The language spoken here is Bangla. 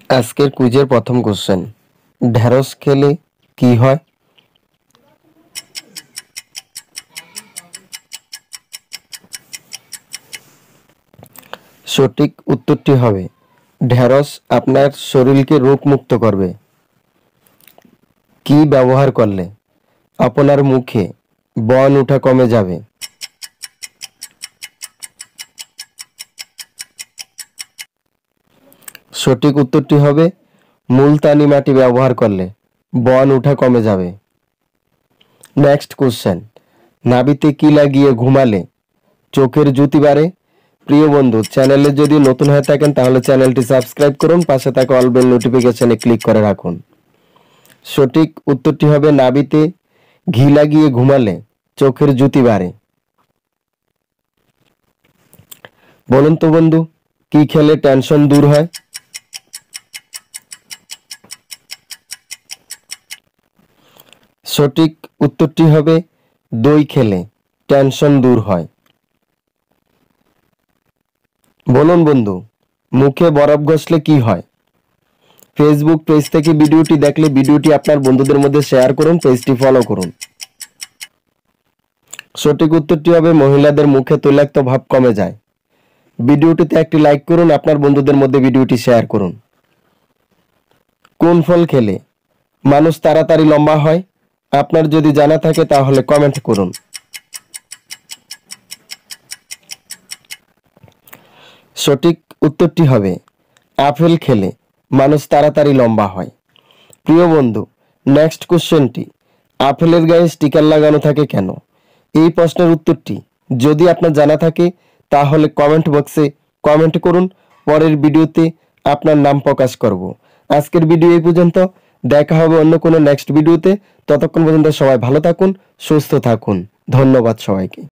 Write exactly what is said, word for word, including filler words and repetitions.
আজকের কুইজের প্রথম কোশ্চেন, ঢেঁড়স খেলে কি হয়? সঠিক উত্তরটি হবে ঢেঁড়স আপনার শরীরকে রোগমুক্ত করবে। কি ব্যবহার করলে আপনার মুখে ব্রণ ওঠা কমে যাবে? সঠিক উত্তরটি হবে মুলতানি মাটি ব্যবহার করলে ব্রণ ওঠা কমে যাবে। নেক্সট কোশ্চেন, নাভিতে কি লাগিয়ে ঘুমালে চোখের জ্যোতি বাড়ে? প্রিয় বন্ধু, চ্যানেলে যদি নতুন হয়ে থাকেন তাহলে চ্যানেলটি সাবস্ক্রাইব করুন, পাশে থাকা অল বেল নোটিফিকেশনে ক্লিক করে রাখুন। সঠিক উত্তরটি হবে নাভিতে ঘি লাগিয়ে ঘুমালে চোখের জ্যোতি বাড়ে। বলুন তো বন্ধু, কি খেলে টেনশন দূর হয়? সঠিক উত্তরটি হবে দই খেলে টেনশন দূর হয়। বলুন বন্ধু, মুখে বরফ ঘষলে কি হয়? ফেসবুক পেজ থেকে ভিডিওটি দেখলে ভিডিওটি আপনার বন্ধুদের মধ্যে শেয়ার করুন, পেজটি ফলো করুন। সঠিক উত্তরটি হবে মহিলাদের মুখে তৈলাক্ত ভাব কমে যায়। ভিডিওটিতে একটি লাইক করুন, আপনার বন্ধুদের মধ্যে ভিডিওটি শেয়ার করুন। কোন ফল খেলে মানুষ তাড়াতাড়ি লম্বা হয়? আপনার যদি জানা থাকে তাহলে কমেন্ট করুন। সঠিক উত্তরটি হবে আপেল খেলে মানুষ তাড়াতাড়ি লম্বা হয়। প্রিয় বন্ধু, নেক্সট কোশ্চেনটি, আপেলের গায়ে স্টিকার লাগানো থাকে কেন? এই প্রশ্নের উত্তরটি যদি আপনার জানা থাকে তাহলে কমেন্ট বক্সে কমেন্ট করুন, পরের ভিডিওতে আপনার নাম প্রকাশ করব। আজকের ভিডিও এই পর্যন্ত, দেখা হবে অন্য কোনো নেক্সট ভিডিওতে। ততক্ষণ পর্যন্ত সবাই ভালো থাকুন, সুস্থ থাকুন। ধন্যবাদ সবাইকে।